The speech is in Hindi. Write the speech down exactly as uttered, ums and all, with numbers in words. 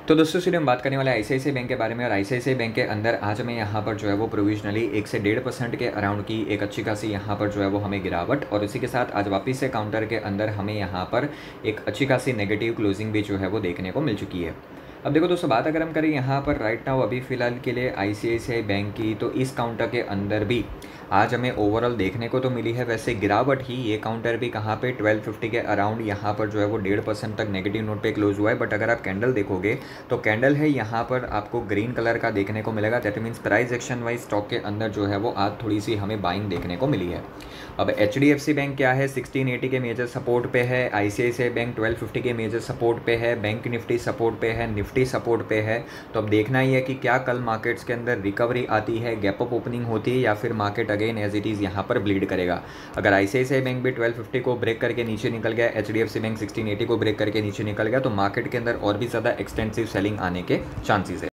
तो दोस्तों सीधे हम बात करने वाले आईसीआईसीआई बैंक के बारे में। और आईसीआईसीआई बैंक के अंदर आज हमें यहाँ पर जो है वो प्रोविजनली एक से डेढ़ परसेंट के अराउंड की एक अच्छी खासी यहाँ पर जो है वो हमें गिरावट, और इसी के साथ आज वापस से काउंटर के अंदर हमें यहाँ पर एक अच्छी खासी नेगेटिव क्लोजिंग भी जो है वो देखने को मिल चुकी है। अब देखो दोस्तों, बात अगर हम करें यहाँ पर राइट नाउ अभी फ़िलहाल के लिए आईसीआईसीआई बैंक की, तो इस काउंटर के अंदर भी आज हमें ओवरऑल देखने को तो मिली है वैसे गिरावट ही। ये काउंटर भी कहाँ पे ट्वेल्व फिफ्टी के अराउंड यहाँ पर जो है वो डेढ़ परसेंट तक नेगेटिव नोट पे क्लोज हुआ है। बट अगर आप कैंडल देखोगे तो कैंडल है यहाँ पर आपको ग्रीन कलर का देखने को मिलेगा। That means price action wise stock के अंदर जो है वो आज थोड़ी सी हमें बाइंग देखने को मिली है। अब H D F C bank क्या है, सिक्सटीन एटी के मेजर सपोर्ट पे है। आईसीआईसीआई बैंक ट्वेल्व फिफ्टी के मेजर सपोर्ट पे है। बैंक निफ्टी सपोर्ट पे है, निफ्टी सपोर्ट पे है। तो अब देखना ही है कि क्या कल मार्केट्स के अंदर रिकवरी आती है, गैप अप ओपनिंग होती है, या फिर market again as it is यहाँ पर ब्लीड करेगा। अगर आईसीआईसीआई बैंक भी ट्वेल्व फिफ्टी को ब्रेक करके नीचे निकल गया, एचडीएफसी बैंक सिक्सटीन एटी को ब्रेक करके नीचे निकल गया, तो मार्केट के अंदर और भी ज़्यादा एक्सटेंसिव सेलिंग आने के चांसेस है।